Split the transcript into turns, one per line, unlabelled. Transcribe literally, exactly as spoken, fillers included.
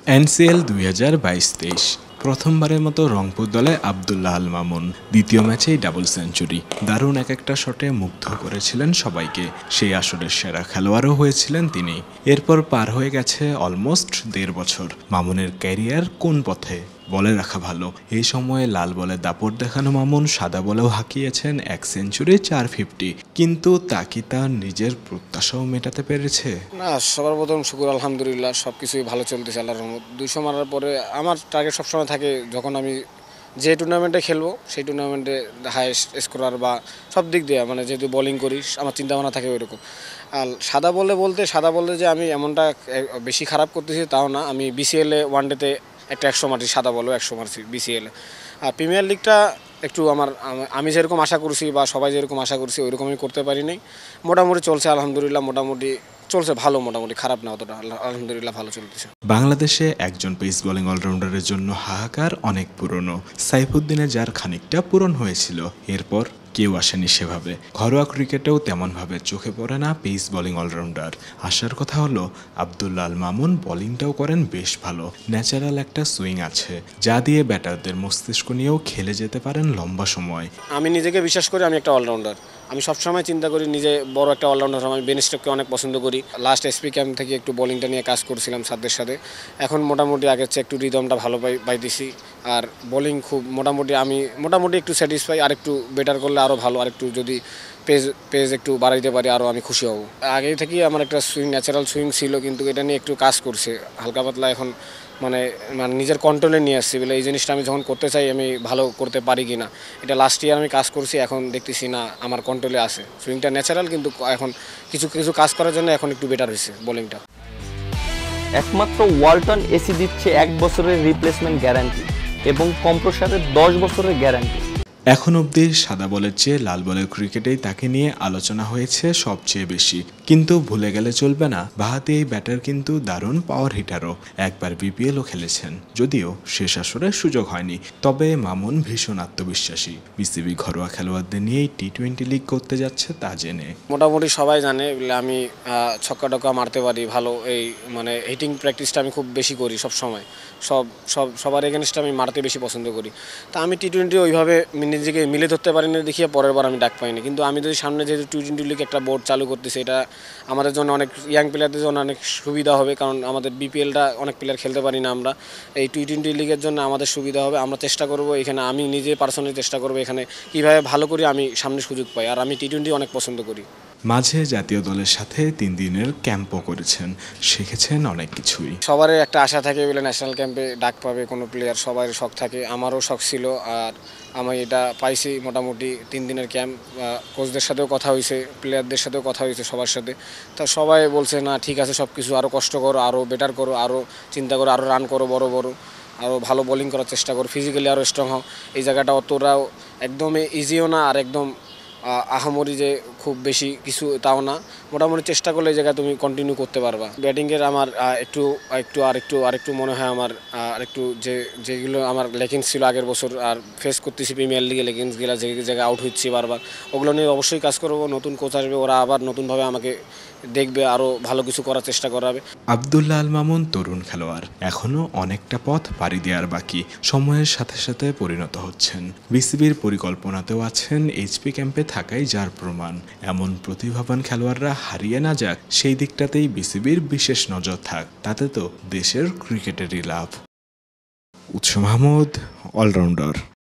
NCL দুই হাজার বাইশ তেইশ প্রথমবারের মতো রংপুর দলে আবদুল্লাহ আল মামুন দ্বিতীয় ম্যাচেই ডাবল সেঞ্চুরি। দারুণ এক একটা শটে মুগ্ধ করেছিলেন সবাইকে। সেই আসরের সেরা খেলোয়াড়ও হয়েছিলেন তিনি। এরপর পার হয়ে গেছে অলমোস্ট দেড় বছর। মামুনের ক্যারিয়ার কোন পথে বলে রাখা ভালো। এই সময়ে লাল বলে দাপট দেখানো মামুন সাদা বলেও হাঁকিয়েছেন এক সেঞ্চুরি চার ফিফটি। কিন্তু তা কি তার নিজের প্রত্যাশাও মেটাতে পেরেছে?
না, সবার প্রথম শুকুর আলহামদুলিল্লাহ, সব কিছুই ভালো চলতেছে আল্লাহর রহমত। দুইশো মারার পরে আমার টার্গেট সবসময় থাকে যখন আমি যে টুর্নামেন্টে খেলবো সেই টুর্নামেন্টে হাইয়েস্ট স্কোরার বা সব দিক দিয়ে, মানে যেহেতু বোলিং করি আমার চিন্তাভাবনা থাকে ওইরকম। আর সাদা বলে বলতে সাদা বলতে যে আমি এমনটা বেশি খারাপ করতেছি তাও না। আমি বিসিএলে ওয়ানডেতে একটা একশো মারছি, সাদা বলেও একশো মারছি বিসিএলে। আর প্রিমিয়ার লিগটা একটু আমার আমি যেরকম আশা করছি বা সবাই যেরকম আশা করছি ওইরকমই করতে পারিনি। মোটামুটি চলছে আলহামদুলিল্লাহ, মোটামুটি চলছে ভালো, মোটামুটি খারাপ না অতটা, আলহামদুলিল্লাহ ভালো চলতেছে।
বাংলাদেশে একজন পেস বোলিং অলরাউন্ডারের জন্য হাহাকার অনেক পুরনো। সাইফুদ্দিনে যার খানিকটা পূরণ হয়েছিল, এরপর কেউ আসেনি সেভাবে। ঘরোয়া ক্রিকেটেও তেমনভাবে চোখে পড়ে না পেস বোলিং অলরাউন্ডার। আসার কথা হলো আবদুল্লাহ আল মামুন বোলিংটাও করেন বেশ ভালো। ন্যাচারাল একটা সুইং আছে যা দিয়ে ব্যাটারদের মস্তিষ্ক নিয়েও খেলে যেতে পারেন লম্বা সময়।
আমি নিজেকে বিশ্বাস করি আমি একটা অলরাউন্ডার। আমি সবসময় চিন্তা করি নিজে বড় একটা অলরাউন্ডার। আমি বেন স্টোককে অনেক পছন্দ করি। লাস্ট এসপি ক্যাম্প থেকে একটু বোলিংটা নিয়ে কাজ করছিলাম সাদের সাথে। এখন মোটামুটি আগের চেয়ে একটু রিদমটা ভালো পাই পাইতেছি। আর বোলিং খুব মোটামুটি আমি মোটামুটি একটু স্যাটিসফাই। আর একটু বেটার করলে আরও ভালো, আর একটু যদি পেজ পেজ একটু বাড়াইতে পারি আরও আমি খুশি হব। আগে থেকেই আমার একটা সুইং ন্যাচারাল সুইং ছিল, কিন্তু এটা নিয়ে একটু কাজ করছে হালকা পাতলা। এখন মানে মানে নিজের কন্ট্রোলে নিয়ে আসছি বলে এই জিনিসটা আমি যখন করতে চাই আমি ভালো করতে পারি কি না। এটা লাস্ট ইয়ার আমি কাজ করছি, এখন দেখতেছি না আমার কন্ট্রোলে আছে। সুইংটা ন্যাচারাল, কিন্তু এখন কিছু কিছু কাজ করার জন্য এখন একটু বেটার হয়েছে বোলিংটা।
একমাত্র ওয়ালটন এসি দিচ্ছে এক বছরের রিপ্লেসমেন্ট গ্যারান্টি এবং কম্প্রেসারের দশ বছরের গ্যারান্টি।
এখন অবধি সাদা বলের চেয়ে লাল বলের ক্রিকেটেই তাকে নিয়ে আলোচনা হয়েছে সবচেয়ে বেশি। কিন্তু ভুলে গেলে চলবে না, বাহাতি এই ব্যাটার কিন্তু দারুণ পাওয়ার হিটারও। একবার বিপিএলও খেলেছেন, যদিও শেষ আসরে সুযোগ হয়নি। তবে মামুন ভীষণ আত্মবিশ্বাসী। বিসিবি ঘরোয়া খেলোয়াড়দের নিয়েই টি টোয়েন্টি লিগ করতে যাচ্ছে তা জেনে।
মোটামুটি সবাই জানে আমি ছক্কা টক্কা মারতে পারি ভালো। এই মানে হিটিং প্র্যাকটিসটা আমি খুব বেশি করি সব সময়। সব সব সবার এগেনস্টে আমি মারতে বেশি পছন্দ করি। তা আমি টি টোয়েন্টি ওইভাবে নিজেকে মিলে ধরতে পারি না দেখিয়ে পরের বার আমি ডাক পাইনি। কিন্তু আমি যদি সামনে যেহেতু টি টোয়েন্টি লিগ একটা বোর্ড চালু করতেছি, এটা আমাদের জন্য অনেক ইয়াং প্লেয়ারদের জন্য অনেক সুবিধা হবে। কারণ আমাদের বিপিএলটা অনেক প্লেয়ার খেলতে পারি না আমরা। এই টি টোয়েন্টি লিগের জন্য আমাদের সুবিধা হবে। আমরা চেষ্টা করব এখানে, আমি নিজে পার্সোনালি চেষ্টা করবো এখানে কীভাবে ভালো করি আমি সামনে সুযোগ পাই। আর আমি টি টোয়েন্টি অনেক পছন্দ করি।
মাঝে জাতীয় দলের সাথে তিন দিনের ক্যাম্পও করেছেন, শিখেছেন অনেক কিছুই।
সবারই একটা আশা থাকে বলে ন্যাশনাল ক্যাম্পে ডাক পাবে কোনো প্লেয়ার, সবার শখ থাকে। আমারও শখ ছিল, আর আমি এটা পাইছি। মোটামুটি তিন দিনের ক্যাম্প, কোচদের সাথেও কথা হয়েছে, প্লেয়ারদের সাথেও কথা হয়েছে, সবার সাথে। তা সবাই বলছে না ঠিক আছে, সব কিছু আরও কষ্ট করো, আরও বেটার করো, আরও চিন্তা করো, আরও রান করো, বড় বড় আরও ভালো বোলিং করার চেষ্টা করো, ফিজিক্যালি আরও স্ট্রং হও। এই জায়গাটা অতটাও একদমই ইজিও না, আর একদম আহামরি যে খুব বেশি কিছু তাও না। মোটামুটি চেষ্টা করলে এই জায়গায় তুমি কন্টিনিউ করতে পারবা। ব্যাটিংয়ের আমার একটু একটু আর একটু আরেকটু মনে হয় আমার আরেকটু যে যেগুলো আমার লেগিংস ছিল আগের বছর আর ফেস করতেছি প্রিমিয়ার লিগে, লেগিংসগুলো যে জায়গায় আউট হচ্ছি বারবার, ওগুলো নিয়ে অবশ্যই কাজ করবো। নতুন কোচ আসবে, ওরা আবার নতুনভাবে আমাকে দেখবে, আরও ভালো কিছু করার চেষ্টা করাবে।
আবদুল্লাহ আল মামুন তরুণ খেলোয়াড়, এখনও অনেকটা পথ পাড়ি দেওয়ার বাকি। সময়ের সাথে সাথে পরিণত হচ্ছেন। বিসিবির পরিকল্পনাতেও আছেন এইচপি ক্যাম্পে থাকাই যার প্রমাণ। এমন প্রতিভাবান খেলোয়াড়রা হারিয়ে না যাক, সেই দিকটাতেই বিসিবির বিশেষ নজর থাক। তাতে তো দেশের ক্রিকেটেরই লাভ। উৎস মাহমুদ, অলরাউন্ডার।